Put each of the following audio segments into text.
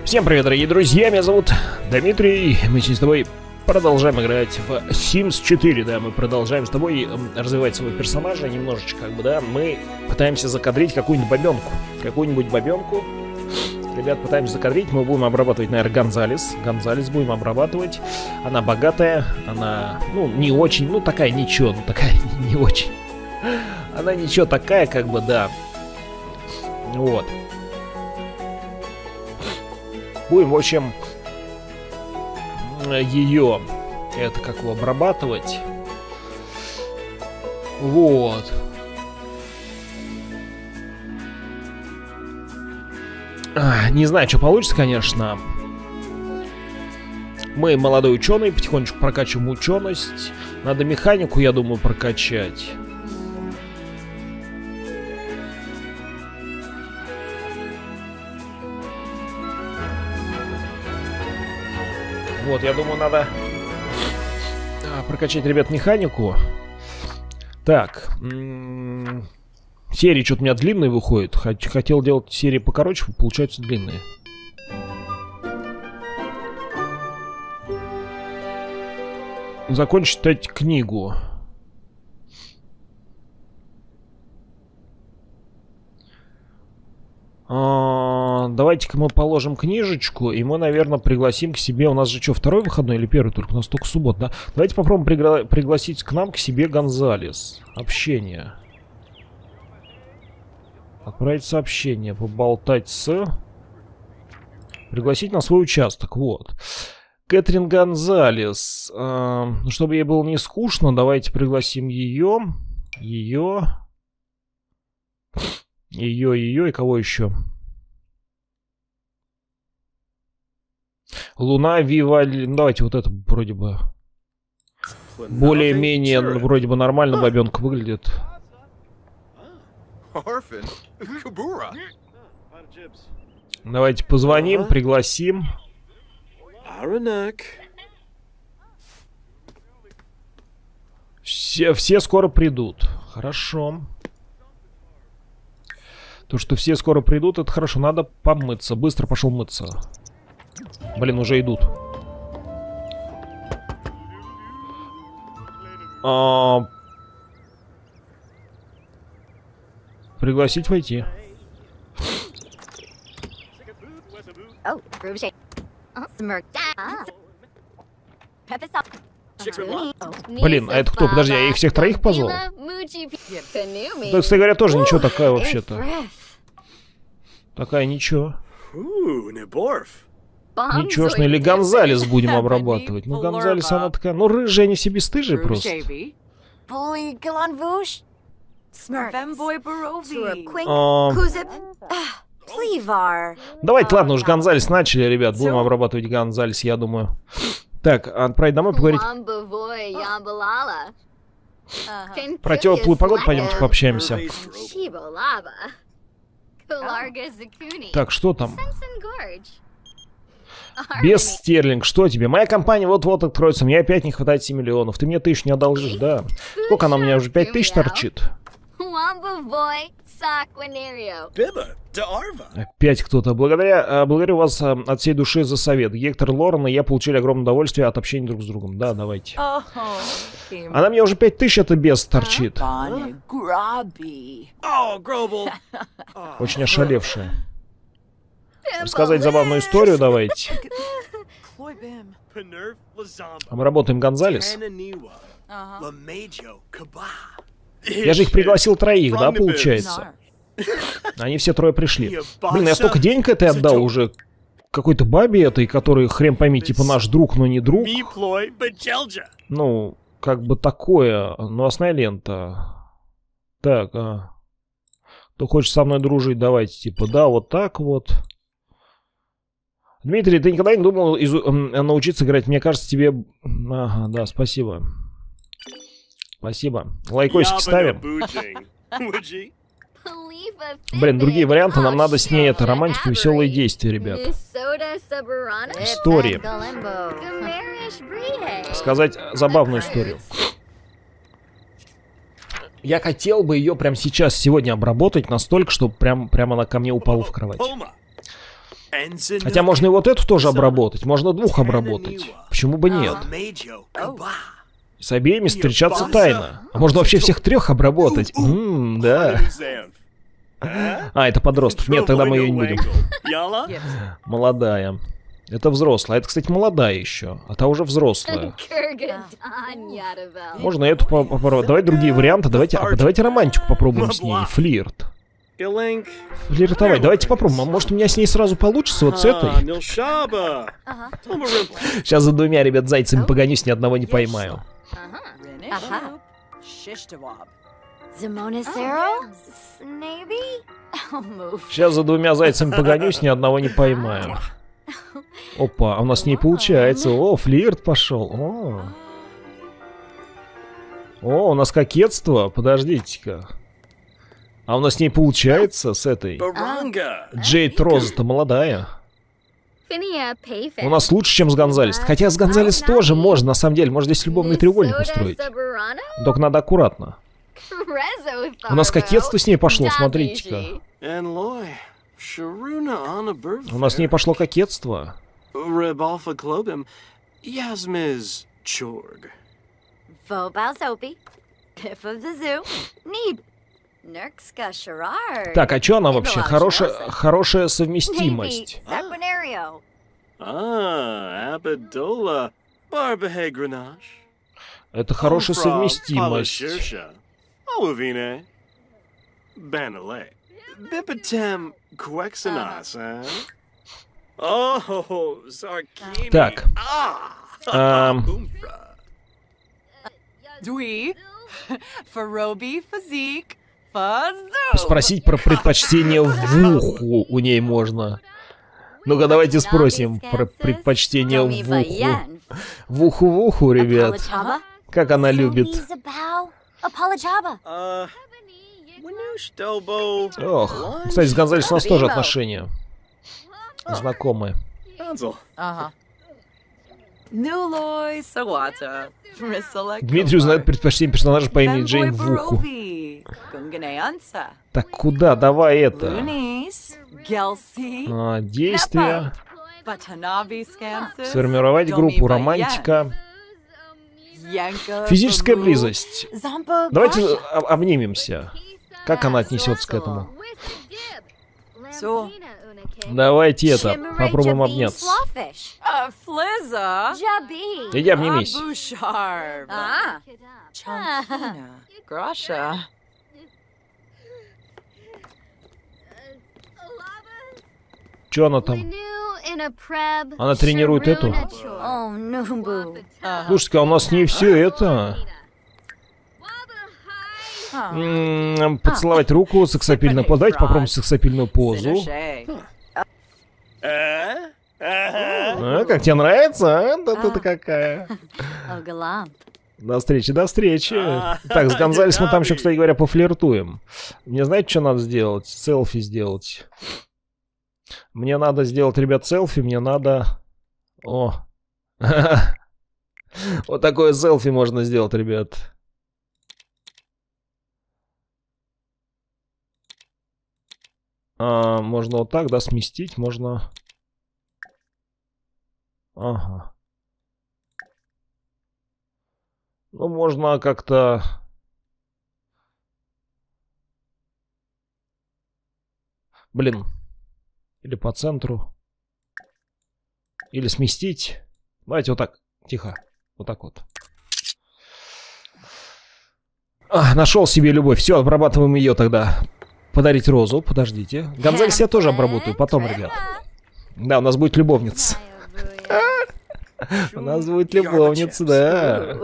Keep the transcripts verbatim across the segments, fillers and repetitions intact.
Всем привет, дорогие друзья, меня зовут Дмитрий, мы сейчас с тобой продолжаем играть в Sims четыре, да, мы продолжаем с тобой развивать своего персонажа немножечко, как бы, да, мы пытаемся закадрить какую-нибудь бабенку, какую-нибудь бабенку, ребят, пытаемся закадрить, мы будем обрабатывать, наверное, Гонзалес, Гонзалес будем обрабатывать, она богатая, она, ну, не очень, ну, такая ничего, ну, такая не очень, она ничего такая, как бы, да, вот. Будем, в общем, ее, это как его, обрабатывать. Вот. А, не знаю, что получится, конечно. Мы молодой ученый, потихонечку прокачиваем ученость. Надо механику, я думаю, прокачать. Вот, я думаю, надо прокачать, ребят, механику. Так. Серии что-то у меня длинные выходят. Хотел делать серии покороче, получаются длинные. Закончить читать книгу. А, давайте-ка мы положим книжечку, и мы, наверное, пригласим к себе. У нас же что, второй выходной или первый только? У нас только суббот, да? Давайте попробуем пригла пригласить к нам к себе Гонзалес. Общение. Отправить сообщение. Поболтать с... Пригласить на свой участок. Вот. Кэтрин Гонзалес. А, чтобы ей было не скучно, давайте пригласим ее. Ее... Ее, ее и кого еще? Луна, Виваль. Давайте вот это вроде бы более-менее вроде бы нормально бабенка выглядит. Давайте позвоним, пригласим. Все, все скоро придут. Хорошо. То, что все скоро придут, это хорошо. Надо помыться. Быстро пошел мыться. Блин, уже идут. А... Пригласить войти. Блин, а это кто? Подожди, я их всех троих позвал? Да, кстати говоря, тоже ничего такая вообще-то. Такая ничего. Ничегошная. Или Гонзалес будем обрабатывать. Ну, Гонзалес, она такая... Ну, рыжая, они все бесстыжие просто. А... Давайте, ладно, уж Гонзалес начали, ребят. Будем обрабатывать Гонзалес, я думаю. Так, отправить домой, поговорить. Про теплую погоду пойдемте пообщаемся. Так, что там? Без стерлинг, что тебе? Моя компания вот-вот откроется, мне опять не хватает семь миллионов. Ты мне тысяч не одолжишь, да? Сколько она у меня уже? пять тысяч торчит? Опять кто-то. Благодаря, благодарю вас от всей души за совет. Гектор, Лорен и я получили огромное удовольствие от общения друг с другом. Да, давайте. Она мне уже пять тысяч, это без торчит. Очень ошалевшая. Рассказать забавную историю давайте. Мы работаем Гонзалес. Я же их пригласил троих, да, получается? Они все трое пришли. Блин, я столько денег этой отдал уже какой-то бабе этой, который, хрен пойми, типа наш друг, но не друг. Ну, как бы такое. Новостная лента. Так, а. Кто хочет со мной дружить, давайте, типа, да, вот так вот. Дмитрий, ты никогда не думал изу научиться играть? Мне кажется, тебе... Ага, да, спасибо. Спасибо. Лайкосики ставим. Блин, другие варианты. Нам надо с ней это романтика, веселые действия, ребят. Истории. Сказать забавную историю. Я хотел бы ее прямо сейчас, сегодня обработать настолько, чтобы прям, прям она ко мне упала в кровать. Хотя можно и вот эту тоже обработать. Можно двух обработать. Почему бы нет? С обеими встречаться тайно. А можно вообще всех трех обработать. Ммм, да. А, это подросток. Нет, тогда мы ее не будем. Молодая. Это взрослая. Это, кстати, молодая еще. А та уже взрослая. Можно эту попробовать. Давай другие варианты. Давайте, а, давайте романтику попробуем с ней. Флирт. Флиртовать. Давайте попробуем. А может, у меня с ней сразу получится вот с этой? Сейчас за двумя, ребят, зайцами погонюсь, ни одного не поймаю. Сейчас за двумя зайцами погонюсь, ни одного не поймаю. Опа, а у нас с ней получается. О, флирт пошел. О, О у нас кокетство. Подождите-ка. А у нас с ней получается с этой. Джейд Роза-то молодая. У нас лучше, чем с Гонзалес. Хотя с Гонзалес тоже можно, на самом деле. Можно здесь любовный треугольник устроить. Только надо аккуратно. У нас кокетство с ней пошло, смотрите-ка. У нас с ней пошло кокетство. Так, а что она вообще? Хорошая, хорошая совместимость. Это хорошая совместимость. Так. Эм... Спросить про предпочтение в уху у ней можно. Ну-ка, давайте спросим про предпочтение в уху. В уху в уху, ребят. Как она любит. Ох, кстати, с Гонзалес у нас тоже отношения. Знакомые. Дмитрий узнает предпочтение персонажа по имени Джейн Вуху. Так куда? Давай это. А, действия. Сформировать группу. Романтика. Физическая близость. Давайте обнимемся. Как она отнесется к этому? Давайте это, попробуем обняться. Иди обнимись. Че она там? Она тренирует эту? Слушайте-ка, у нас с ней все это... М-м, поцеловать руку, сексапильную позу. Давайте попробуем сексапильную позу. А, как тебе нравится? А? Да ты какая. До встречи, до встречи. Так, с Гонзалес мы там еще, кстати говоря, пофлиртуем. Мне знаете, что надо сделать? Селфи сделать. Мне надо сделать, ребят, селфи. Мне надо... О. Вот такое селфи можно сделать, ребят. А, можно вот так, да, сместить. Можно... Ага. Ну, можно как-то... Блин. Или по центру. Или сместить. Давайте вот так. Тихо. Вот так вот. А, нашел себе любовь. Все, обрабатываем ее тогда. Подарить розу. Подождите. Гонзалес я тоже обработаю. Потом, ребят. Да, у нас будет любовница. У нас будет любовница, да.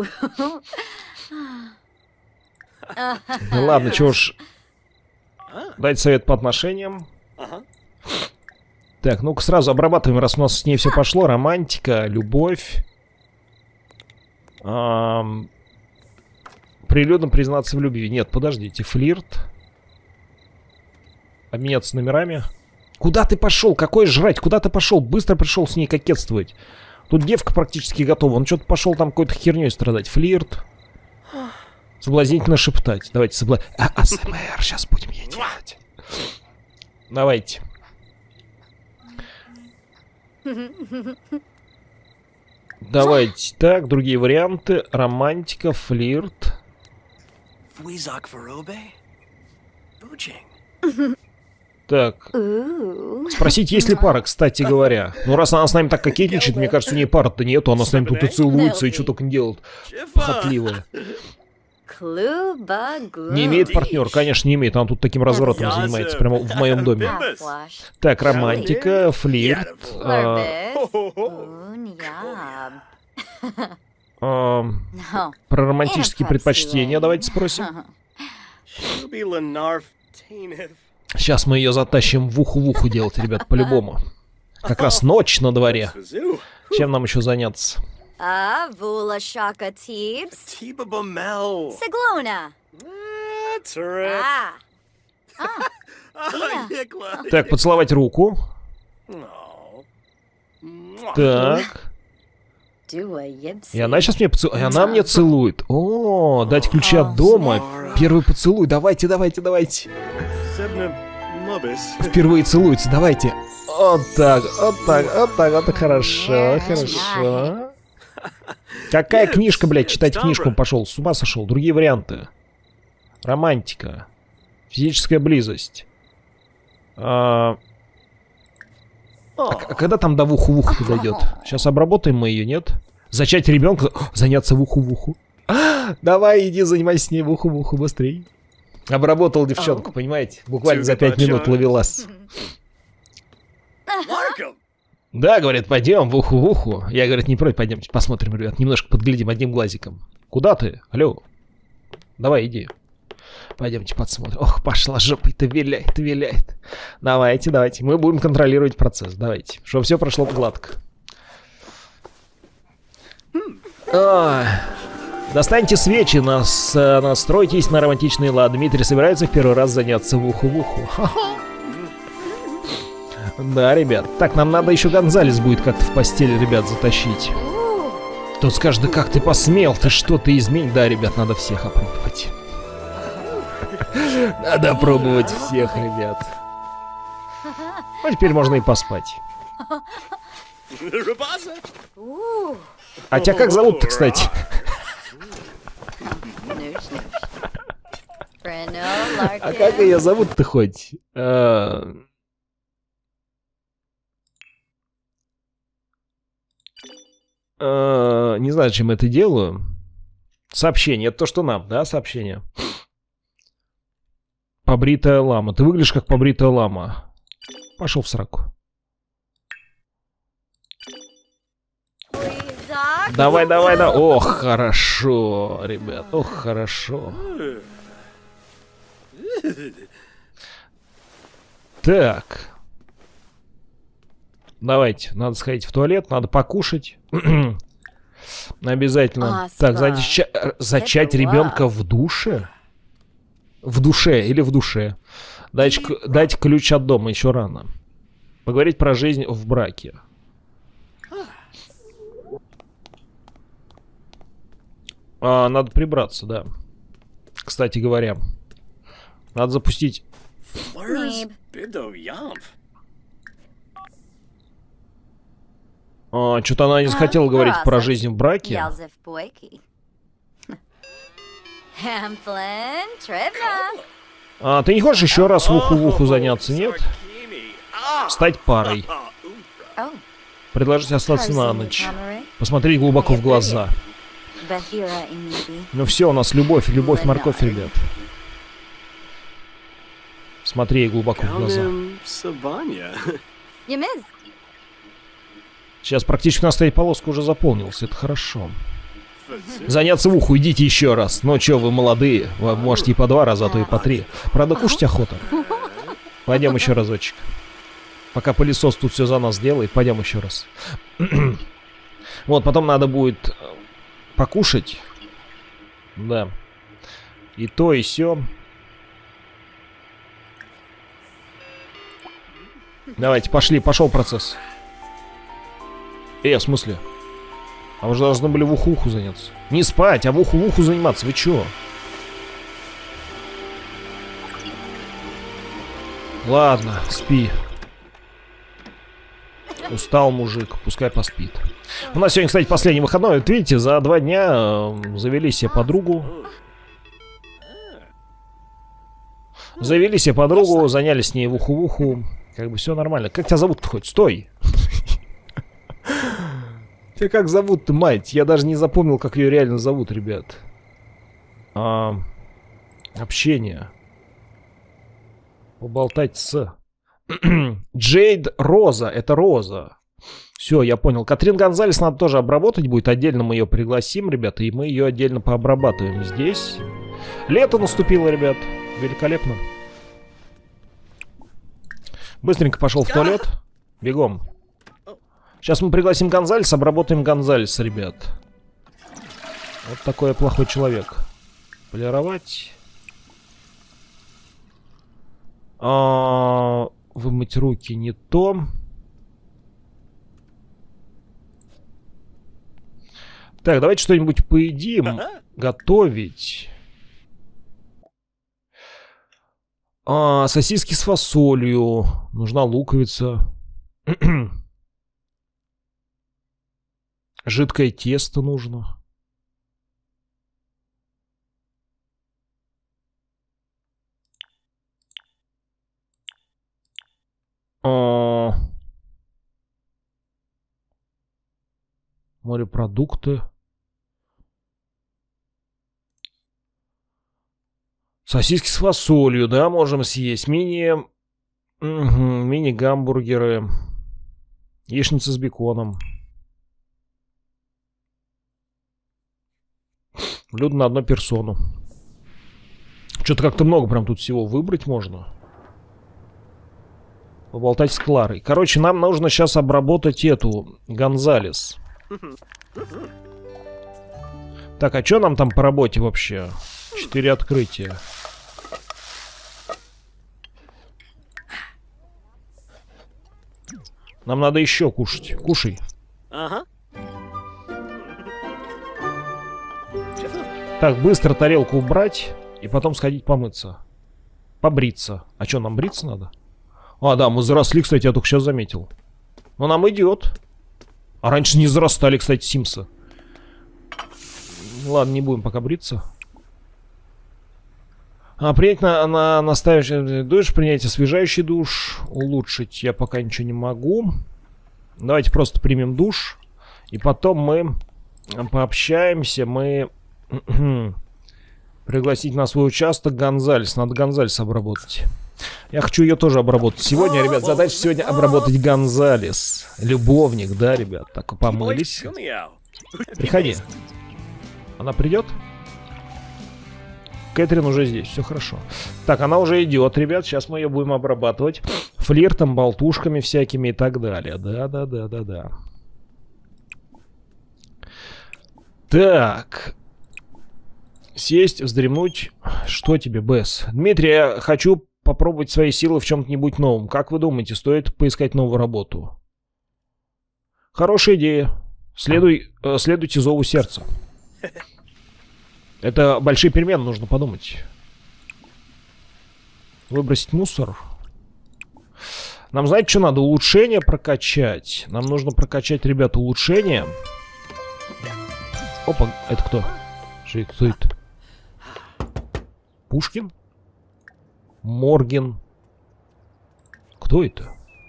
Ну ладно, чё уж. Дайте совет по отношениям. Так, ну-ка сразу обрабатываем, раз у нас с ней все пошло. Романтика, любовь. Ам... Прилюдно признаться в любви. Нет, подождите, флирт. Обменяться номерами. Куда ты пошел? Какой жрать? Куда ты пошел? Быстро пришел с ней кокетствовать. Тут девка практически готова. Он что-то пошел там какой-то херней страдать. Флирт. Соблазнительно шептать. Давайте собла... А, АСМР сейчас будем ей делать. Давайте. Давайте так, другие варианты. Романтика, флирт. Так. Спросить, есть ли пара, кстати говоря. Ну, раз она с нами так кокетничает, мне кажется, у нее пары-то нету. Она с нами тут и целуется, и что только не делает. Похотливая. Не имеет партнер, конечно, не имеет. Она тут таким разворотом занимается, прямо в моем доме. Так, романтика, флирт. А... А... Про романтические предпочтения давайте спросим. Сейчас мы ее затащим в уху в уху делать, ребят, по-любому. Как раз ночь на дворе. Чем нам еще заняться? А, Вула Шака Тибс. Тиба Бамел. Сиглона. А. А. Так, поцеловать руку. Так. И она сейчас мне поцелует. И она мне целует. О, дать ключи от дома. Первый поцелуй. Давайте, давайте, давайте. Впервые целуется, давайте. Вот так, вот так, вот так, вот так, хорошо, хорошо. Какая книжка, блядь, читать книжку пошел, с ума сошел. Другие варианты. Романтика. Физическая близость. А, а, а когда там до вуху в уху дойдет? Сейчас обработаем мы ее, нет? Зачать ребенка, заняться в уху в уху. А, давай, иди занимайся с ней в уху в уху быстрее. Обработал девчонку, понимаете? Буквально за пять минут ловилась. Да, говорят, пойдем в уху в уху. Я, говорит, не против, пойдемте посмотрим, ребят, немножко подглядим одним глазиком. Куда ты? Алло. Давай, иди. Пойдемте посмотрим. Ох, пошла жопой-то, виляет, виляет. Давайте, давайте. Мы будем контролировать процесс. Давайте. Чтобы все прошло гладко. Ой. Достаньте свечи, нас, настройтесь на романтичный лад. Дмитрий собирается в первый раз заняться в уху в уху. Да, ребят. Так, нам надо еще Гонзалес будет как-то в постель, ребят, затащить. Тот скажет, да как ты посмел, ты что, ты изменил? Да, ребят, надо всех опробовать. Надо пробовать всех, ребят. Ну, теперь можно и поспать. А тебя как зовут-то, кстати? А как ее зовут-то хоть? А... А... Не знаю, чем это делаю. Сообщение, это то, что нам, да, сообщение? Побритая лама. Ты выглядишь как побритая лама. Пошел в сраку. Давай, давай, давай. Ох, хорошо, ребят. Ох, хорошо. Так. Давайте, надо сходить в туалет, надо покушать. Обязательно. Так, зача зачать ребенка в душе? В душе или в душе? Дайте, дайте ключ от дома, еще рано. Поговорить про жизнь в браке. А, надо прибраться, да. Кстати говоря. Надо запустить... А, что-то она не захотела говорить про жизнь в браке. А, ты не хочешь еще раз в уху в уху заняться, нет? Стать парой. Предложить остаться на ночь. Посмотреть глубоко в глаза. Ну все, у нас любовь, любовь, морковь, ребят. Смотри глубоко в глаза. Сейчас практически у нас стоит полоска уже заполнилась, это хорошо. Заняться в уху, идите еще раз. Ну что, вы молодые, вы можете и по два раза, а то и по три. Правда, кушать охота. Пойдем еще разочек. Пока пылесос тут все за нас делает, пойдем еще раз. Вот, потом надо будет покушать. Да. И то, и сё. Давайте, пошли, пошел процесс. Э, в смысле? А вы же должны были в уху-уху заняться. Не спать, а в уху-уху заниматься. Вы чё? Ладно, спи. Устал мужик, пускай поспит. У нас сегодня, кстати, последний выходной. Вот видите, за два дня завели себе подругу. Завели себе подругу, занялись с ней в уху-уху. Как бы все нормально. Как тебя зовут-то хоть? Стой! Тебя как зовут-то, мать? Я даже не запомнил, как ее реально зовут, ребят. А, общение. Поболтать с... Джейд Роза. Это Роза. Все, я понял. Катрин Гонзалес надо тоже обработать будет. Отдельно мы ее пригласим, ребята. И мы ее отдельно пообрабатываем здесь. Лето наступило, ребят. Великолепно. Быстренько пошел в туалет. Бегом. Сейчас мы пригласим Гонзалеса, обработаем Гонзалеса, ребят. Вот такой я плохой человек. Полировать. А, вымыть руки не то. Так, давайте что-нибудь поедим. Готовить. А, сосиски с фасолью. Нужна луковица. Жидкое тесто нужно. А... Морепродукты. Сосиски с фасолью, да, можем съесть. Мини... Угу, мини-гамбургеры. Яичница с беконом. Блюдо на одну персону. Что-то как-то много прям тут всего выбрать можно. Поболтать с Кларой. Короче, нам нужно сейчас обработать эту Гонзалес. Так, а что нам там по работе вообще? Четыре открытия. Нам надо еще кушать. Кушай. Ага. Так, быстро тарелку убрать и потом сходить помыться. Побриться. А что, нам бриться надо? А, да, мы заросли, кстати, я только сейчас заметил. Но нам идет. А раньше не зарастали, кстати, симсы. Ладно, не будем пока бриться. А, принять на, на наставишь душ, принять освежающий душ, улучшить я пока ничего не могу. Давайте просто примем душ. И потом мы пообщаемся, мы... Пригласить на свой участок Гонзалес. Надо Гонзалес обработать. Я хочу ее тоже обработать. Сегодня, ребят, задача сегодня обработать Гонзалес. Любовник, да, ребят? Так, помылись. Приходи. Она придет? Кэтрин уже здесь, все хорошо. Так, она уже идет, ребят. Сейчас мы ее будем обрабатывать флиртом, болтушками всякими и так далее. Да-да-да-да-да. Так. Сесть, вздремнуть. Что тебе, Бесс? Дмитрий, я хочу попробовать свои силы в чем-нибудь новом. Как вы думаете, стоит поискать новую работу? Хорошая идея. Следуй, э, следуйте зову сердца. Это большие перемены, нужно подумать. Выбросить мусор. Нам, знаете, что надо? Улучшение прокачать. Нам нужно прокачать, ребята, улучшение. Опа, это кто? Что, кто это? Пушкин? Морген. Кто это?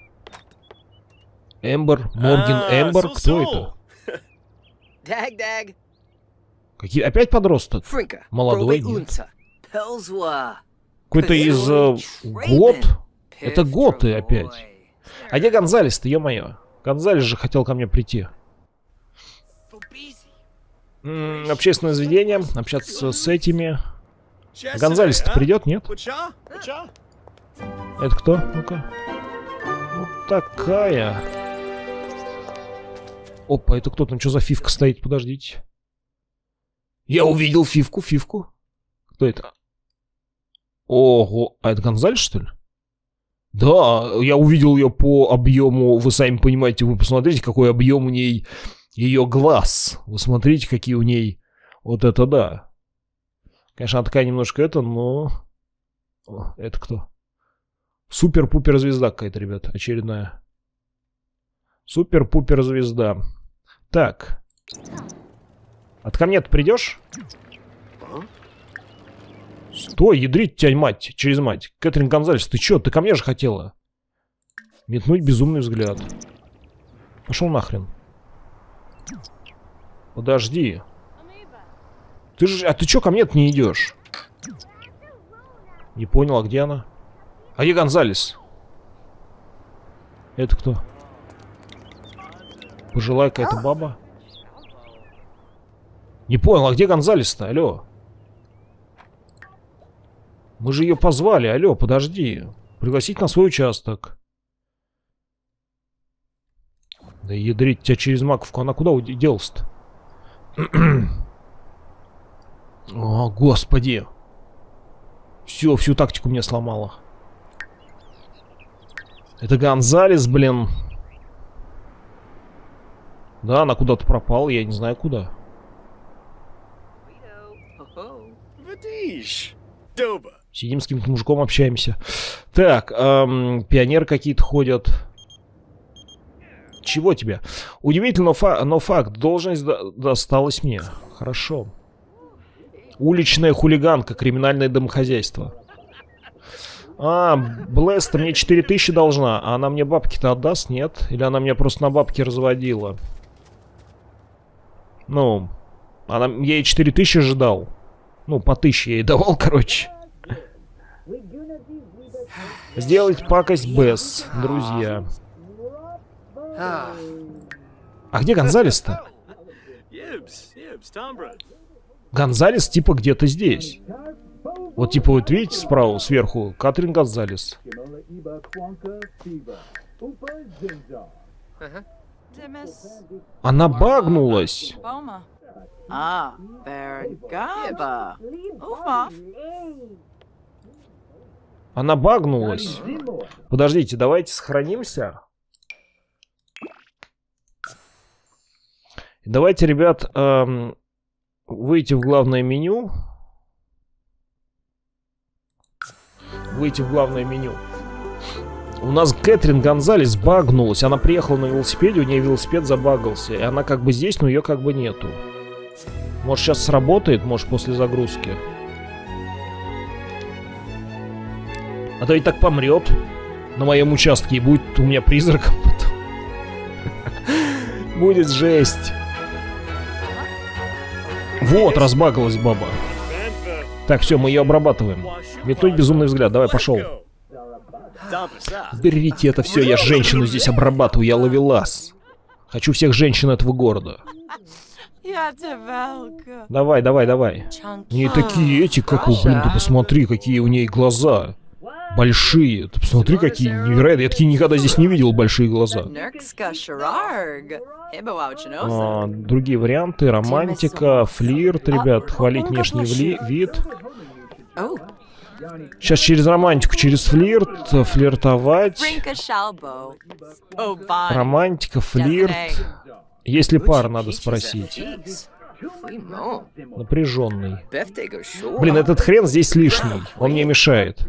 Эмбер. Морген, Эмбер. Кто это? Какие? Опять подросток? Молодой? Какой-то из э, гот? Это готы опять. А где Гонзалес-то, ё-моё? Гонзалес же хотел ко мне прийти. М-м, общественное заведение. Общаться с этими. Гонзалес-то придет, нет? Это кто? Ну-ка. Вот такая. Опа, это кто там? Что за фивка стоит? Подождите. Я увидел фивку, фивку. Кто это? Ого, а это Гонзалес, что ли? Да, я увидел ее по объему. Вы сами понимаете, вы посмотрите, какой объем у ней ее глаз. Вы смотрите, какие у ней. Вот это да. Конечно, она такая немножко это, но... О, это кто? Супер-пупер звезда какая-то, ребята, очередная. Супер-пупер звезда. Так. От ко мне ты придешь? Стой, ядрить тебя, мать, через мать. Кэтрин Гонзалес, ты чё? Ты ко мне же хотела. Метнуть безумный взгляд. Пошел нахрен. Подожди. Ты же... А ты чё ко мне-то не идешь? Не понял, а где она? А где Гонзалес? Это кто? Пожилая какая-то баба? Не понял, а где Гонзалес-то? Алло. Мы же ее позвали. Алло, подожди. Пригласить на свой участок. Да ядрить тебя через маковку. Она куда делась-то? О, господи. Все, всю тактику мне сломала. Это Гонзалес, блин. Да, она куда-то пропала, я не знаю куда. Сидим с каким-то мужиком, общаемся. Так, эм, пионеры какие-то ходят. Чего тебе? Удивительно, фа но факт. Должность до досталась мне. Хорошо. Уличная хулиганка, криминальное домохозяйство. А, Блэст мне четыре тысячи должна. А она мне бабки-то отдаст, нет? Или она меня просто на бабки разводила? Ну, она, я ей четыре тысячи же дал. Ну, по тысяче я ей давал, короче. Сделать пакость Бесс, друзья. А где Гонзалес-то? Гонзалес типа где-то здесь. Вот типа вот видите справа, сверху, Кэтрин Гонзалес. Она багнулась. Она багнулась. Подождите, давайте сохранимся. Давайте, ребят, эм, выйти в главное меню. Выйти в главное меню. У нас Кэтрин Гонзалес багнулась. Она приехала на велосипеде, у нее велосипед забагался. И она как бы здесь, но ее как бы нету. Может, сейчас сработает, может, после загрузки. А то и так помрет на моем участке и будет у меня призраком потом. Будет жесть. Вот, разбагалась баба. Так, все, мы ее обрабатываем. Метнуть безумный взгляд, давай, пошел. Берите это все, я женщину здесь обрабатываю, я ловелас. Хочу всех женщин этого города. Давай, давай, давай. У нее такие эти, как у, блин, ты посмотри, какие у нее глаза. Большие. Ты посмотри, какие невероятные. Я такие никогда здесь не видел, большие глаза. А, другие варианты. Романтика, флирт, ребят. Хвалить внешний вли вид. Сейчас через романтику, через флирт, флиртовать. Романтика, флирт. Есть ли пара, надо спросить. Напряженный. Блин, этот хрен здесь лишний. Он мне мешает.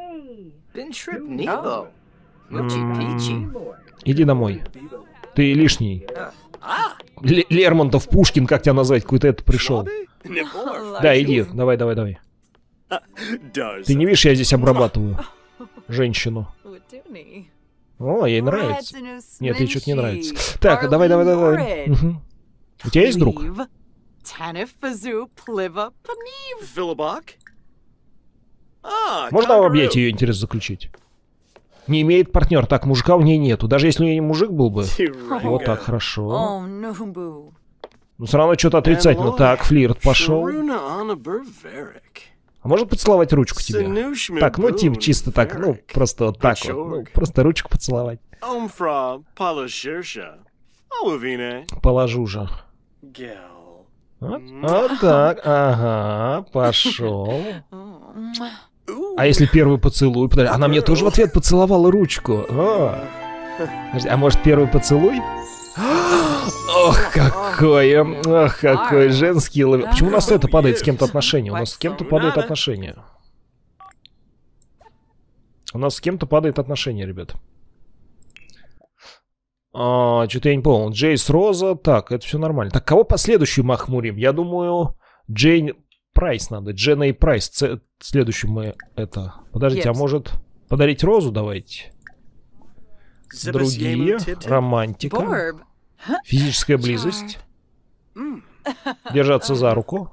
М-м-м. Иди домой. Ты лишний. Л Лермонтов, Пушкин, как тебя назвать? Какой-то это пришел. Да, иди. Давай, давай, давай. Ты не видишь, я здесь обрабатываю женщину. О, ей нравится. Нет, ей что-то не нравится. Так, давай, давай, давай. Угу. У тебя есть друг? Можно в объятии ее интерес заключить? Не имеет партнер. Так, мужика у нее нету. Даже если у нее мужик был бы. Вот так, хорошо. Но все равно что-то отрицательно. Так, флирт пошел. А можно поцеловать ручку тебе? Так, ну типа чисто так, ну просто вот так вот. Ну, просто ручку поцеловать. Положу же. Вот, вот так, ага, пошел. А если первый поцелуй? Подожди, она мне тоже в ответ поцеловала ручку. О. Подожди, а может первый поцелуй? Ох, какой, ох, какой женский лови. Почему у нас это падает с кем-то отношения? У нас с кем-то падает отношения. У нас с кем-то падает отношения, ребят. А, что-то я не понял. Джейс Роза. Так, это все нормально. Так, кого последующую мы охмурим? Я думаю, Джейн Прайс надо. Дженна и Прайс. Ц... Следующую мы это... Подождите, yes. а может подарить Розу давайте? Другие. Романтика. Физическая близость. Держаться за руку.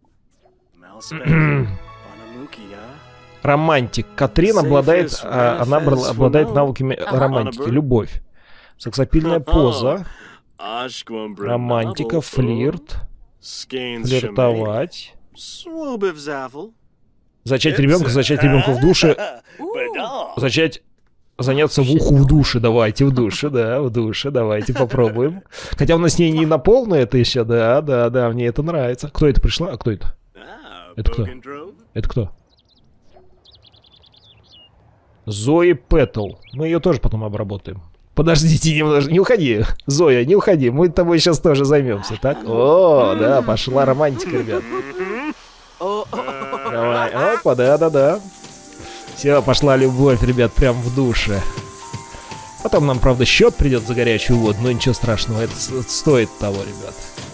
Романтик. Катрин обладает, а, она обладает навыками романтики. Любовь. Сексапильная поза. Романтика. Флирт. Флиртовать. Зачать ребенка, зачать ребенка в душе. Зачать... Заняться в уху в душе, давайте, в душе, да, в душе, давайте попробуем. Хотя у нас с ней не на полную это еще, да, да, да, мне это нравится. Кто это пришла? А кто это? Это кто? Это кто? Зои Пэттл. Мы ее тоже потом обработаем. Подождите немножко, не уходи, Зоя, не уходи, мы тобой сейчас тоже займемся, так? О, да, пошла романтика, ребят. Давай, опа, да-да-да. Все, пошла любовь, ребят, прям в душе. Потом нам, правда, счет придет за горячую воду, но ничего страшного, это стоит того, ребят.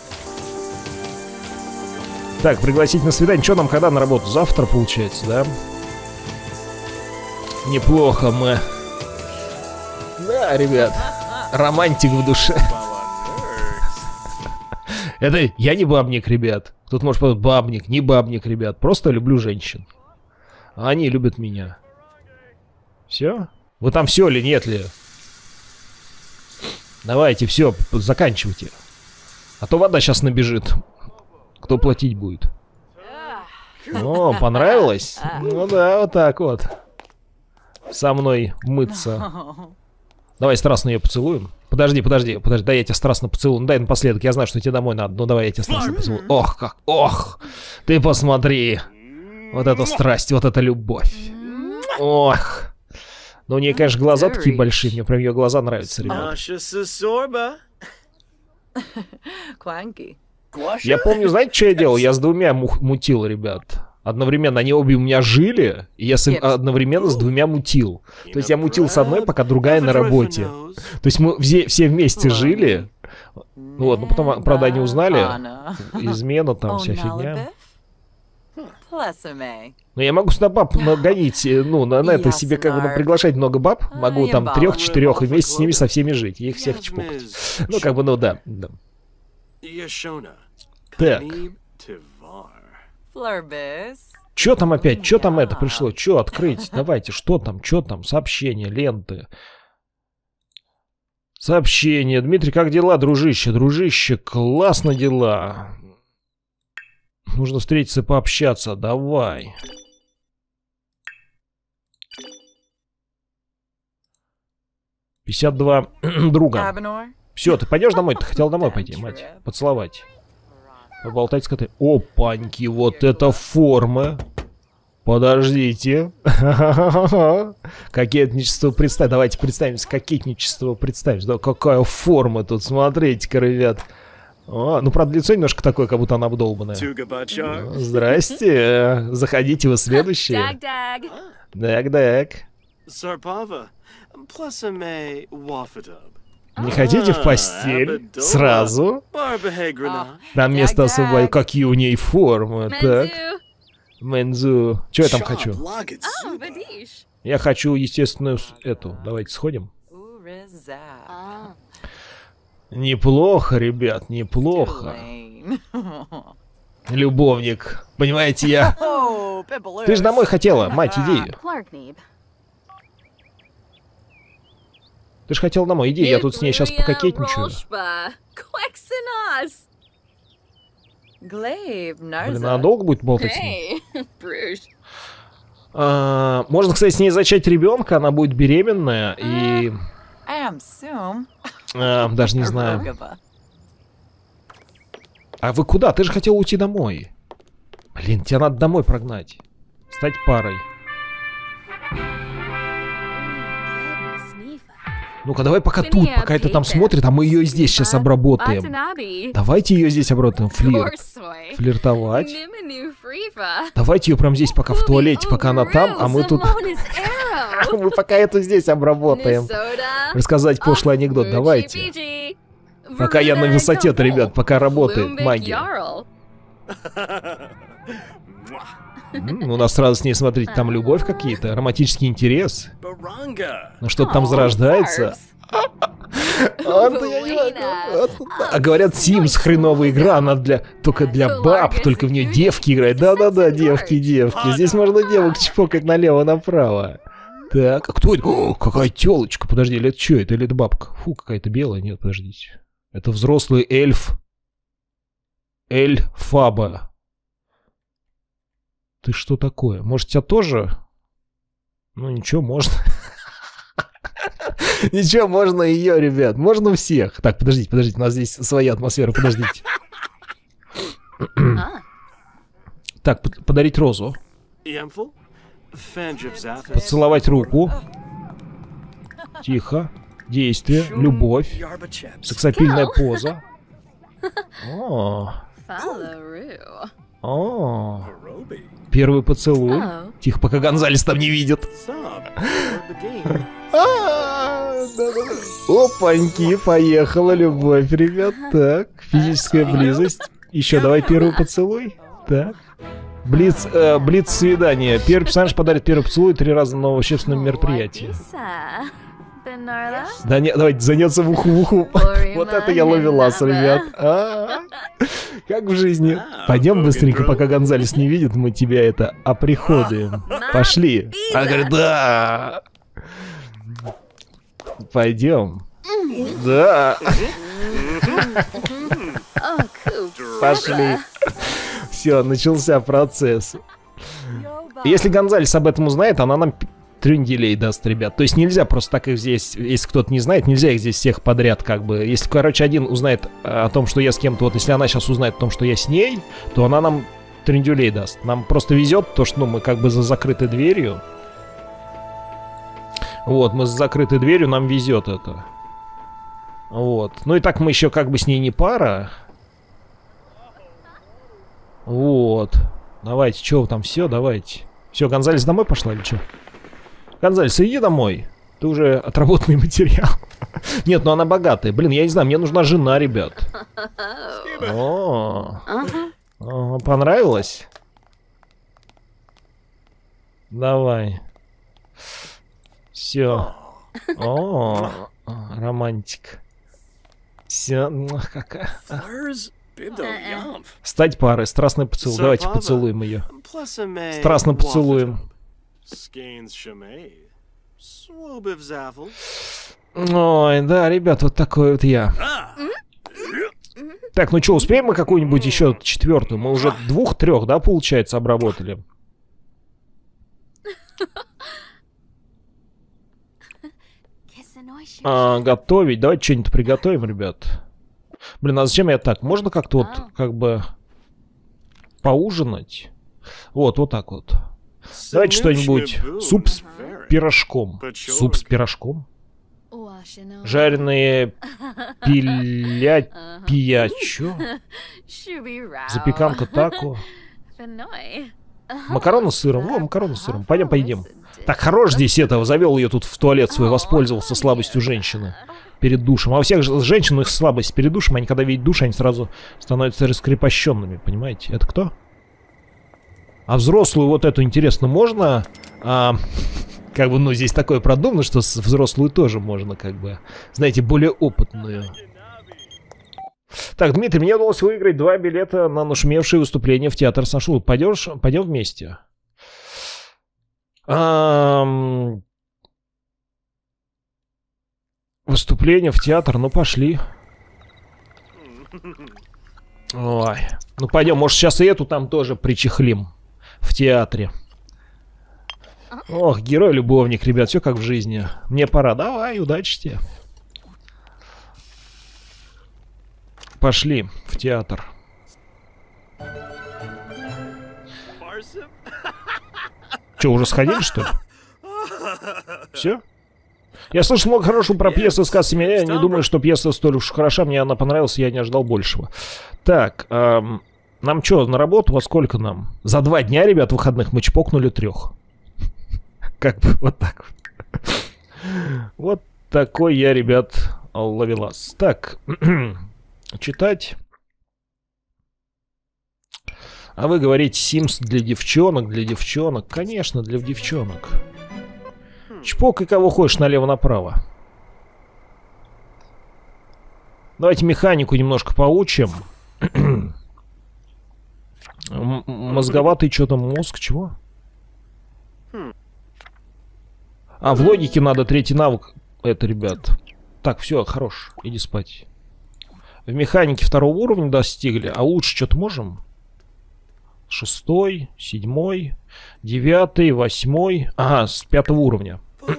Так, пригласить на свидание. Что нам когда на работу? Завтра, получается, да? Неплохо мы. Да, ребят, романтик в душе. Это я не бабник, ребят. Тут может быть бабник, не бабник, ребят. Просто люблю женщин. А они любят меня. Все? Вы там все ли, нет ли? Давайте, все, заканчивайте. А то вода сейчас набежит. Кто платить будет? О, понравилось? Ну да, вот так вот. Со мной мыться. Давай страстно ее поцелуем. Подожди, подожди, подожди, дай я тебя страстно поцелую. Ну дай напоследок, я знаю, что тебе домой надо. Ну давай я тебя страстно поцелую. Ох, как, ох, ты посмотри. Вот это страсть, вот это любовь. Ох. Ну, у нее, конечно, глаза такие большие. Мне прям ее глаза нравятся, ребята. Я помню, знаете, что я делал? Я с двумя мутил, ребят. Одновременно они обе у меня жили, и я одновременно с двумя мутил. То есть я мутил с одной, пока другая на работе. То есть мы все, все вместе жили. Вот, но потом, правда, они узнали. Измена там, вся фигня. Но я могу сюда баб нагонить, ну, на, на это себе как бы ну, приглашать много баб. Могу там трех-четырех и вместе с ними со всеми жить. И их всех чпокать. Ну, как бы, ну, да. да. Так. Чё там опять? Чё там это пришло? Чё открыть? Давайте, что там? Чё там? Сообщения, ленты. Сообщения. Дмитрий, как дела, дружище? Дружище, классно дела. Нужно встретиться и пообщаться. Давай. пятьдесят два друга. Все, ты пойдешь домой? Ты хотел домой пойти, мать. Поцеловать. Поболтать с котой. Опаньки, вот это форма. Подождите. Кокетничество представь. Давайте представимся. Кокетничество представь. Да какая форма тут. Смотрите-ка, ребят. О, ну, правда, лицо немножко такое, как будто она обдолбанная. Здрасте. Заходите вы следующие. Даг-даг. Не хотите в постель? Сразу? Там место особое. Какие у ней формы. Так. Мензу. Что я там хочу? Я хочу естественную эту. Давайте сходим. Неплохо, ребят, неплохо. Любовник. Понимаете, я... Ты же домой хотела, мать, иди. Ты же хотел домой, иди, я тут с ней сейчас пококетничаю. Блин, она долго будет болтать с ней? А, можно, кстати, с ней зачать ребенка, она будет беременная и... А, даже не знаю. А вы куда? Ты же хотел уйти домой. Блин, тебя надо домой прогнать. Стать парой. Ну-ка, давай пока тут, пока это там смотрит, а мы ее здесь сейчас обработаем. Давайте ее здесь обработаем. Флирт. Флиртовать. Давайте ее прям здесь пока в туалете, пока она там, а мы тут... Мы пока это здесь обработаем. Рассказать пошлый анекдот, давайте. Пока я на высоте-то, ребят, пока работает магия. У нас сразу с ней, смотрите, там любовь какие-то, романтический интерес. Ну что-то там зарождается. А говорят, Sims хреновая игра, она для только для баб, только в нее девки играют. Да-да-да, девки, девки. Здесь можно девок чпокать налево-направо. Так, а кто это? О, какая телочка. Подожди, или это что? Это или это бабка? Фу, какая-то белая. Нет, подождите. Это взрослый эльф. Эльфаба. Ты что такое? Может, тебя тоже? Ну, ничего, можно. Ничего, можно ее, ребят. Можно всех. Так, подождите, подождите. У нас здесь своя атмосфера. Подождите. Так, подарить розу. Поцеловать руку. Тихо. Действие. Любовь. Сексапильная поза. О. О. Первый поцелуй. Oh. Тихо, пока Гонзалес там не видит. Опаньки, поехала любовь, ребят. Так, физическая близость. Еще давай первый поцелуй. Так. Блиц, э, блиц свидание. Первый персонаж подарит первый поцелуй три раза на общественном мероприятии. Да нет, давайте занется в уху в уху. Вот это я ловелас, ребят. А-а-а. Как в жизни. Пойдем быстренько, пока Гонзалес не видит, мы тебя это оприходуем. Пошли. Она говорит, да. Пойдем. Да. Пошли. Все, начался процесс. Если Гонзалес об этом узнает, она нам трюнделей даст, ребят. То есть нельзя просто так их здесь, если кто-то не знает, нельзя их здесь всех подряд, как бы. Если, короче, один узнает о том, что я с кем-то, вот если она сейчас узнает о том, что я с ней, то она нам трюнделей даст. Нам просто везет то, что ну, мы как бы за закрытой дверью. Вот, мы за закрытой дверью, нам везет это. Вот. Ну и так мы еще как бы с ней не пара. Вот. Давайте, что вы там, все, давайте. Все, Гонзалес домой пошла или что? Гонзалес, иди домой. Ты уже отработанный материал. Нет, ну она богатая. Блин, я не знаю, мне нужна жена, ребят. О, О понравилось? Давай. Все. О, романтик. Все, какая. Стать парой, страстный поцелуй. Давайте поцелуем ее. Страстно поцелуем. Ой, да, ребят, вот такой вот я. Так, ну что, успеем мы какую-нибудь еще четвертую? Мы уже двух-трех, да, получается, обработали. А, готовить. Давайте что-нибудь приготовим, ребят. Блин, а зачем я так? Можно как-то вот, как бы, поужинать? Вот, вот так вот. Давайте что-нибудь. Суп с пирожком. Суп с пирожком? Жареные пиля... пиячо. Запеканка тако. Макароны с сыром. О, макароны с сыром. Пойдем, поедим. Так, хорош здесь этого. Завел ее тут в туалет свой, воспользовался слабостью женщины перед душем. А у всех женщин их слабость перед душем. Они когда видят душ, они сразу становятся раскрепощенными. Понимаете? Это кто? А взрослую вот эту, интересно, можно... А, как бы, ну, здесь такое продумано, что взрослую тоже можно, как бы, знаете, более опытную. Так, Дмитрий, мне удалось выиграть два билета на нашумевшее выступление в театр Сашу. Пойдешь? Пойдем вместе. А, выступление в театр, ну, пошли. Ой, ну, пойдем, может, сейчас и эту там тоже причехлим. В театре. Ох, герой-любовник, ребят, все как в жизни. Мне пора. Давай, удачи тебе. Пошли в театр. Че, уже сходили, что ли? Все? Я слышал много хорошего про пьесу «Сказ семья». Я не думаю, что пьеса столь уж хороша. Мне она понравилась, я не ожидал большего. Так, эм... нам что, на работу? Во сколько нам? За два дня, ребят, выходных мы чпокнули трех. Как бы вот так вот. такой я, ребят, ловелас. Так, читать. А вы говорите, Sims для девчонок, для девчонок. Конечно, для девчонок. Чпок и кого хочешь налево-направо. Давайте механику немножко поучим. Мозговатый что-то мозг, чего? А, в логике надо третий навык. Это, ребят. Так, все, хорош, иди спать. В механике второго уровня достигли, а лучше что-то можем? Шестой, седьмой, девятый, восьмой. Ага, с пятого уровня.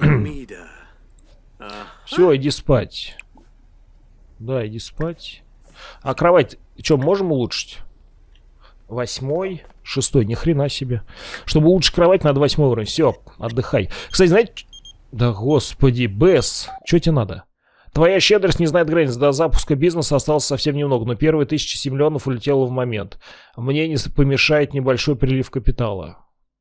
Все, иди спать. Да, иди спать. А кровать, что, можем улучшить? Восьмой, шестой, ни хрена себе. Чтобы улучшить кровать, надо восьмой уровень. Все, отдыхай. Кстати, знаете... Да господи, Бесс, что тебе надо? Твоя щедрость не знает границ. До запуска бизнеса осталось совсем немного, но первые тысячи семь миллионов улетело в момент. Мне не помешает небольшой прилив капитала.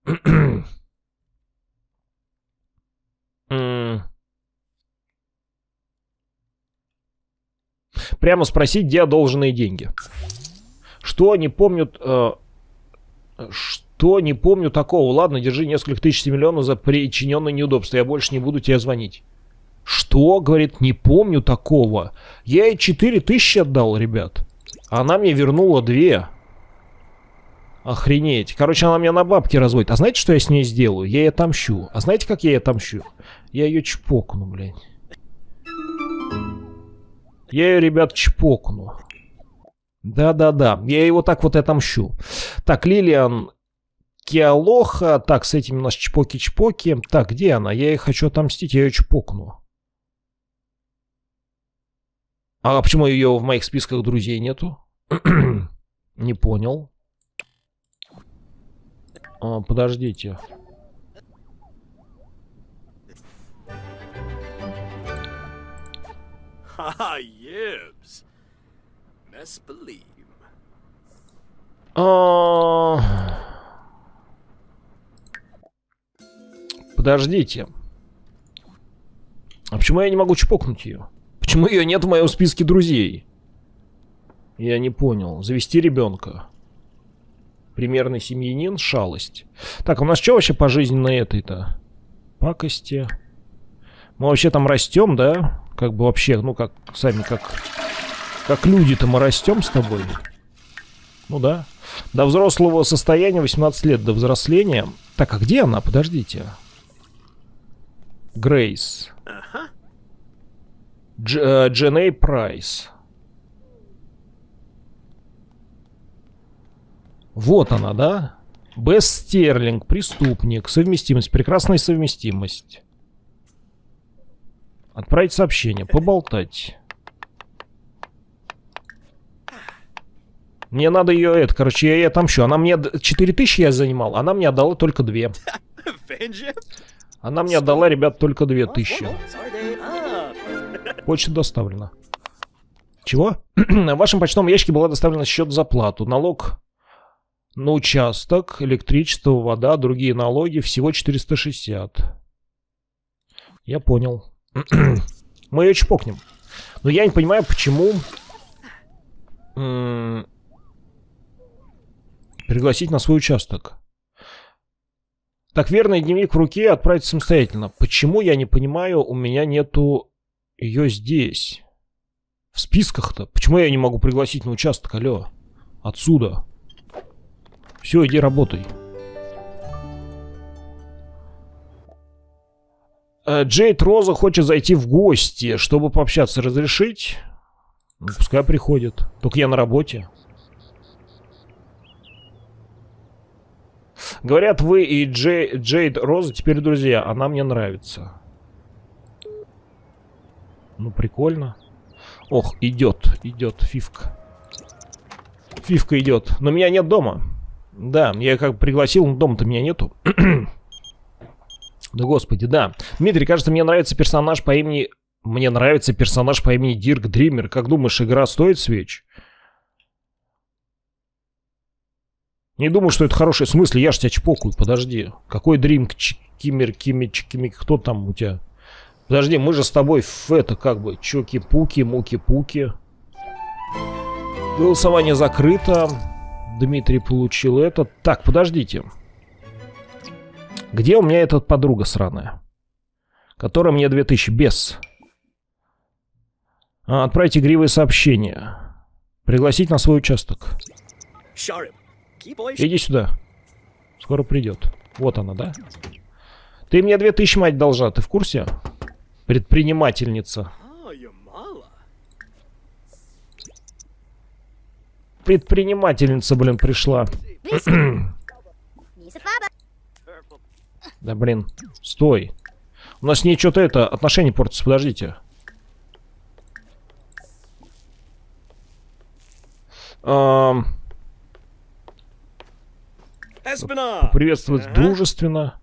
Прямо спросить, где одолженные деньги. Что не помню... Э, что не помню такого. Ладно, держи несколько тысяч миллионов за причиненное неудобство. Я больше не буду тебе звонить. Что? Говорит, не помню такого. Я ей четыре тысячи отдал, ребят. Она мне вернула две. Охренеть. Короче, она меня на бабки разводит. А знаете, что я с ней сделаю? Я ей отомщу. А знаете, как я ей отомщу? Я ее чпокну, блядь. Я ее, ребят, чпокну. Да-да-да. Я его так вот отомщу. Так, Лилиан Киалоха. Так, с этими у нас чпоки-чпоки. Так, где она? Я ей хочу отомстить, я ее чпокну. А почему ее в моих списках друзей нету? Не понял. А, подождите. Ха-ха, ебс. А... Подождите. А почему я не могу чпокнуть ее? Почему ее нет в моем списке друзей? Я не понял. Завести ребенка. Примерный семьянин, шалость. Так, у нас что вообще по жизни на этой-то? Пакости. Мы вообще там растем, да? Как бы вообще, ну как, сами как... Как люди-то мы растем с тобой. Ну да. До взрослого состояния восемнадцать лет, до взросления. Так, а где она? Подождите. Грейс. Дженей Прайс. Вот она, да? Бесс Стерлинг, преступник, совместимость, прекрасная совместимость. Отправить сообщение, поболтать. Мне надо ее, это, короче, я ей отомщу. Она мне четыре тысячи я занимал, она мне отдала только две. Она мне отдала, ребят, только две тысячи. Почта доставлена. Чего? В вашем почтовом ящике была доставлена счет за плату. Налог на участок, электричество, вода, другие налоги. Всего четыреста шестьдесят. Я понял. Мы ее чпокнем. Но я не понимаю, почему... Пригласить на свой участок. Так, верный дневник в руке, отправить самостоятельно. Почему, я не понимаю, у меня нету ее здесь? В списках-то. Почему я не могу пригласить на участок, алло? Отсюда. Все, иди работай. Джейд Роза хочет зайти в гости, чтобы пообщаться. Разрешить? Ну, пускай приходит. Только я на работе. Говорят, вы и Джей, Джейд Роза теперь друзья. Она мне нравится. Ну, прикольно. Ох, идет, идет Фивка. Фивка идет. Но меня нет дома. Да, я как пригласил, но дома-то меня нету. Да господи, да. Дмитрий, кажется, мне нравится персонаж по имени... Мне нравится персонаж по имени Дирк Дример. Как думаешь, игра стоит свеч? Не думаю, что это хороший. В смысле, я ж тебя чпокаю, подожди. Какой Дрим, Кимер, Кимич, Кимик, кто там у тебя? Подожди, мы же с тобой в это как бы чоки-пуки, муки-пуки. Голосование закрыто. Дмитрий получил это. Так, подождите. Где у меня эта подруга сраная? Которая мне две тысячи без. А, отправить игривые сообщения. Пригласить на свой участок. Иди сюда. Скоро придет. Вот она, да? Ты мне две тысячи, мать, должна. Ты в курсе? Предпринимательница. Предпринимательница, блин, пришла. Да, блин. Стой. У нас с ней что-то это, отношения портятся. Подождите. Эм... Приветствовать uh-huh. дружественно.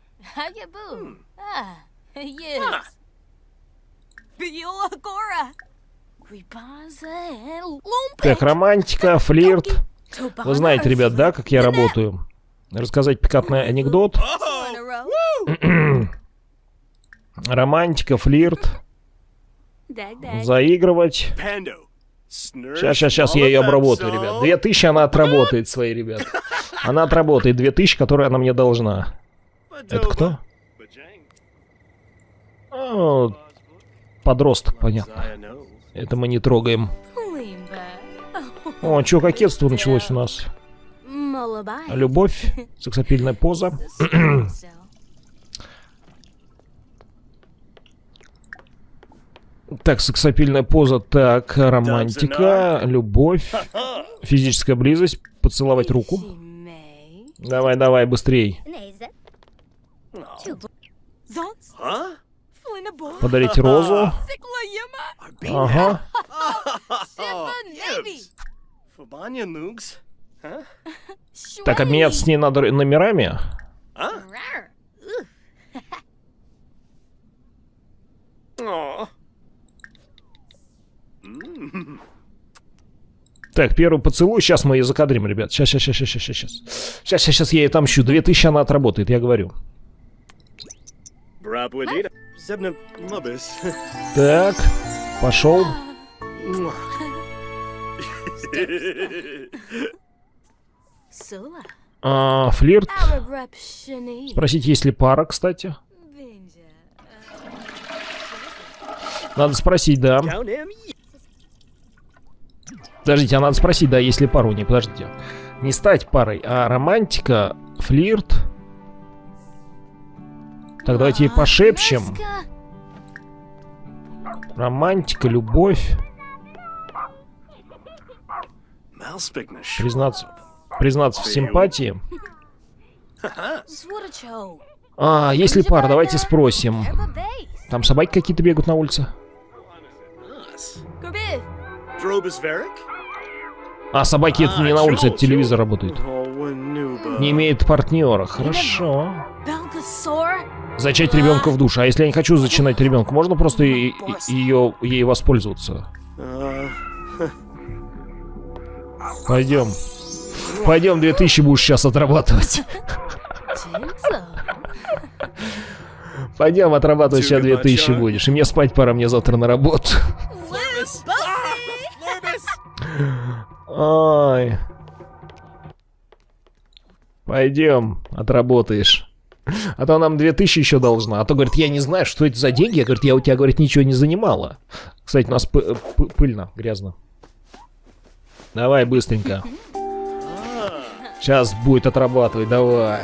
Так, романтика, флирт. Вы знаете, ребят, да, как я работаю? Рассказать пикантный анекдот. Романтика, флирт. Заигрывать. Сейчас, сейчас, сейчас я ее обработаю, ребят. Две тысячи она отработает свои, ребят. Она отработает две тысячи, которые она мне должна. Это кто? О, подросток, понятно. Это мы не трогаем. О, что, кокетство началось у нас? Любовь, сексапильная поза. Так, сексапильная поза, так, романтика, любовь, физическая близость, поцеловать руку. Давай, давай, быстрей. Подарить розу. Ага. Так, обменяться с ней надо номерами. Так, первый поцелуй. Сейчас мы ее закадрим, ребят. Сейчас, сейчас, сейчас, сейчас, сейчас. Сейчас, сейчас, сейчас я ей отомщу. Две тысячи она отработает, я говорю. Так, пошел. А, флирт. Спросить, есть ли пара, кстати. Надо спросить, да. Подождите, а надо спросить, да, есть ли пара у нее. Подождите. Не стать парой, а романтика, флирт. Так, давайте ей пошепчем. Романтика, любовь. Признаться, признаться в симпатии. А, есть ли пара? Давайте спросим. Там собаки какие-то бегают на улице. А, собаки это не на улице, это телевизор работает. Не имеет партнера. Хорошо. Зачать ребенка в душ. А если я не хочу зачинать ребенка, можно просто и, и, ее, ей воспользоваться? Пойдем. Пойдем, две тысячи будешь сейчас отрабатывать. Пойдем отрабатывать сейчас две тысячи будешь. И мне спать пора, мне завтра на работу. Ой. Пойдем, отработаешь. А то нам две тысячи еще должна. А то, говорит, я не знаю, что это за деньги. Я, говорит, я у тебя, говорит, ничего не занимала. Кстати, у нас пыльно, грязно. Давай, быстренько. Сейчас будет отрабатывать, давай.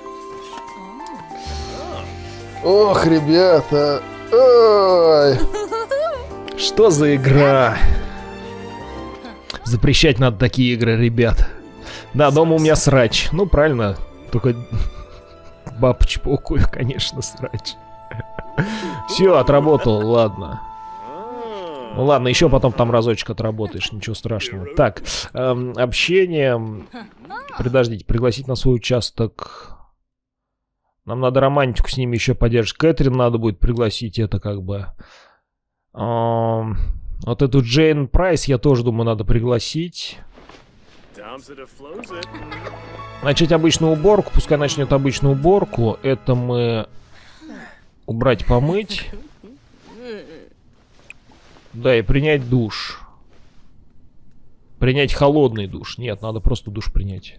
Ох, ребята. Ой. Что за игра? Запрещать надо такие игры, ребят. Да, дома у меня срач. Ну, правильно. Только баб чпокаю, конечно, срач. Все, отработал, ладно. Ну ладно, еще потом там разочек отработаешь, ничего страшного. Так, эм, общение. Подождите, пригласить на свой участок. Нам надо романтику с ними еще поддержать. Кэтрин надо будет пригласить, это как бы. Эм, вот эту Джейн Прайс я тоже думаю надо пригласить. Начать обычную уборку, пускай начнет обычную уборку. Это мы убрать, помыть. Да, и принять душ. Принять холодный душ. Нет, надо просто душ принять.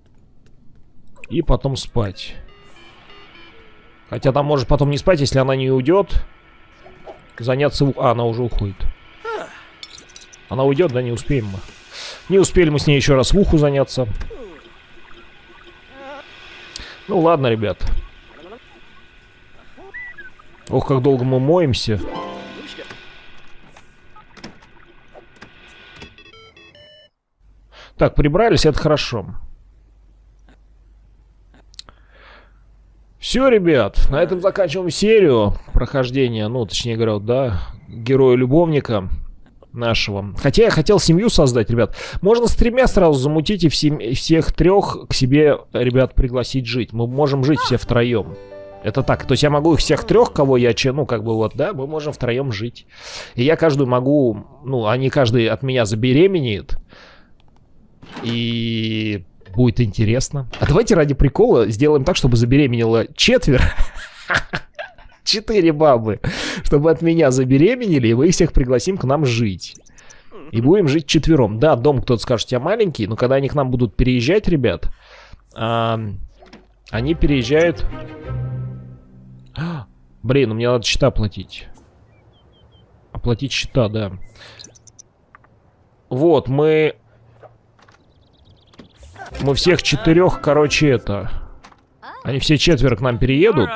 И потом спать. Хотя там может потом не спать, если она не уйдет. Заняться... А, она уже уходит. Она уйдет, да, не успеем мы. Не успели мы с ней еще раз в уху заняться. Ну ладно, ребят. Ох, как долго мы моемся. Так, прибрались, это хорошо. Все, ребят, на этом заканчиваем серию прохождения, ну, точнее говоря, да, героя-любовника нашего. Хотя я хотел семью создать, ребят. Можно с тремя сразу замутить и всем, всех трех к себе, ребят, пригласить жить. Мы можем жить все втроем. Это так, то есть я могу их всех трех, кого я, ну, как бы вот, да, мы можем втроем жить. И я каждую могу, ну, они каждый от меня забеременеет. И... будет интересно. А давайте ради прикола сделаем так, чтобы забеременело четверо. Четыре бабы. Чтобы от меня забеременели, и мы их всех пригласим к нам жить. И будем жить четвером. Да, дом, кто-то скажет, у тебя маленький, но когда они к нам будут переезжать, ребят, а, они переезжают... Блин, ну мне надо счета платить. Оплатить счета, да. Вот, мы... Мы всех четырех, короче, это... Они все четверо к нам переедут.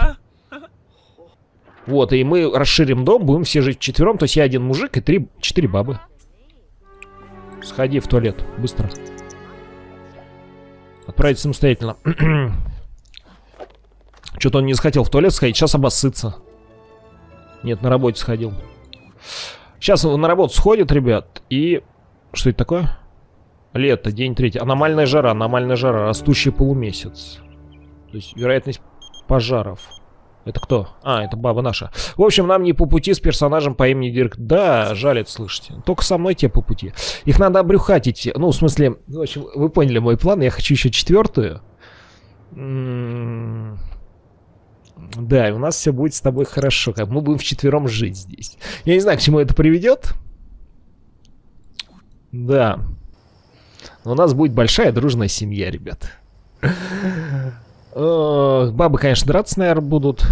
Вот, и мы расширим дом, будем все жить четвером. То есть я один мужик и три, четыре бабы. Сходи в туалет, быстро. Отправиться самостоятельно. Что-то он не захотел в туалет сходить, сейчас обоссытся. Нет, на работе сходил. Сейчас он на работу сходит, ребят, и... Что это такое? Лето, день третий. Аномальная жара, аномальная жара, растущий полумесяц. То есть вероятность пожаров. Это кто? А, это баба наша. В общем, нам не по пути с персонажем по имени Дирк. Да, жаль это слышите. Только со мной тебе по пути. Их надо обрюхатить. Ну, в смысле, в общем, вы поняли мой план. Я хочу еще четвертую. М-м- да, и у нас все будет с тобой хорошо. Как мы будем вчетвером жить здесь. Я не знаю, к чему это приведет. Да. У нас будет большая дружная семья, ребят. Бабы, конечно, драться, наверное, будут.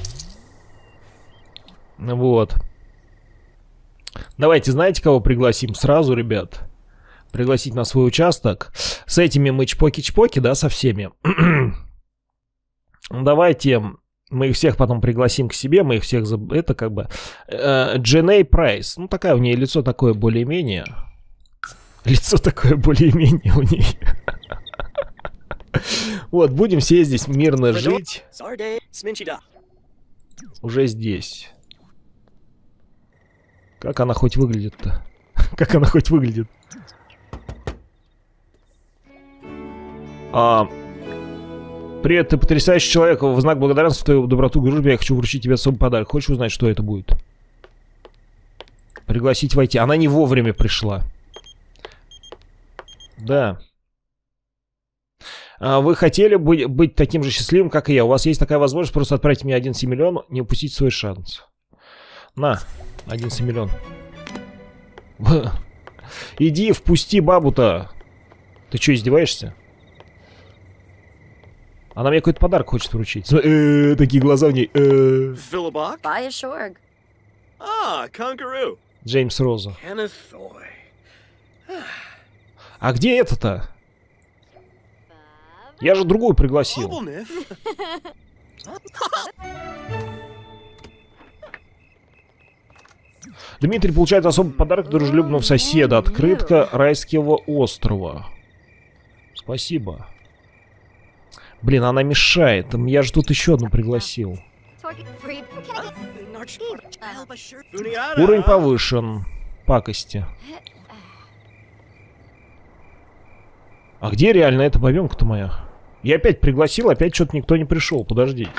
Вот. Давайте, знаете, кого пригласим сразу, ребят? Пригласить на свой участок. С этими мы чпоки-чпоки, да, со всеми. Давайте мы их всех потом пригласим к себе. Мы их всех... Это как бы... Дженей Прайс. Ну, такая у нее лицо такое более-менее... Лицо такое более-менее у ней. Вот, будем все здесь мирно жить. Уже здесь. Как она хоть выглядит-то? Как она хоть выглядит? А, привет, ты потрясающий человек. В знак благодарности за твою доброту и дружбу я хочу вручить тебе особый подарок. Хочешь узнать, что это будет? Пригласить войти. Она не вовремя пришла. Да. А вы хотели бы быть таким же счастливым, как и я. У вас есть такая возможность просто отправить мне одиннадцать миллионов, не упустить свой шанс. На, одиннадцать миллионов. Иди, впусти бабу-то. Ты что, издеваешься? Она мне какой-то подарок хочет вручить. Э-э, такие глаза у ней. Э-э. Buy a shorg. Ah, Kangaroo. Джеймс Роза. Kenethoi. А где это-то? Я же другую пригласил. Дмитрий получает особый подарок дружелюбного соседа. Открытка райского острова. Спасибо. Блин, она мешает. Я же тут еще одну пригласил. Уровень повышен. Пакости. А где реально эта бабенка-то моя? Я опять пригласил, опять что-то никто не пришел. Подождите.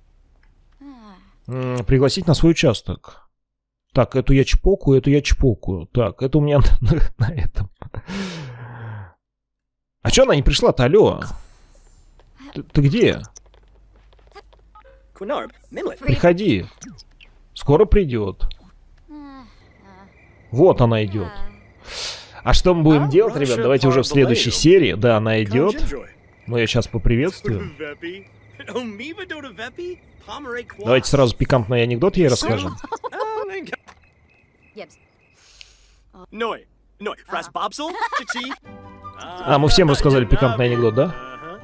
М-м, пригласить на свой участок. Так, эту я чпокаю, эту я чпокаю. Так, это у меня на, на этом. А что она не пришла-то, алло? Ты, ты где? Приходи. Скоро придет. Вот она идет. А что мы будем делать, ребят? Давайте уже в следующей серии. Да, она идет. Но я сейчас поприветствую. Давайте сразу пикантный анекдот ей расскажем. А, мы всем рассказали пикантный анекдот, да?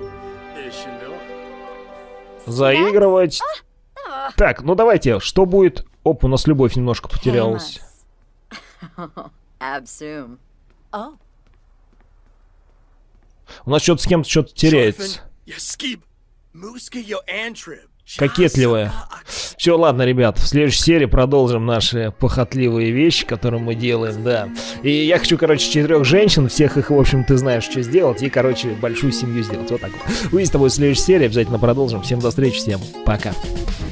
Заигрывать. Так, ну давайте, что будет? Оп, у нас любовь немножко потерялась. У нас что-то с кем-то что-то теряется. Кокетливая. Все, ладно, ребят, в следующей серии продолжим наши похотливые вещи, которые мы делаем, да. И я хочу, короче, четырех женщин, всех их, в общем, ты знаешь, что сделать, и, короче, большую семью сделать. Вот так вот. Увидимся с тобой в следующей серии, обязательно продолжим. Всем до встречи, всем пока.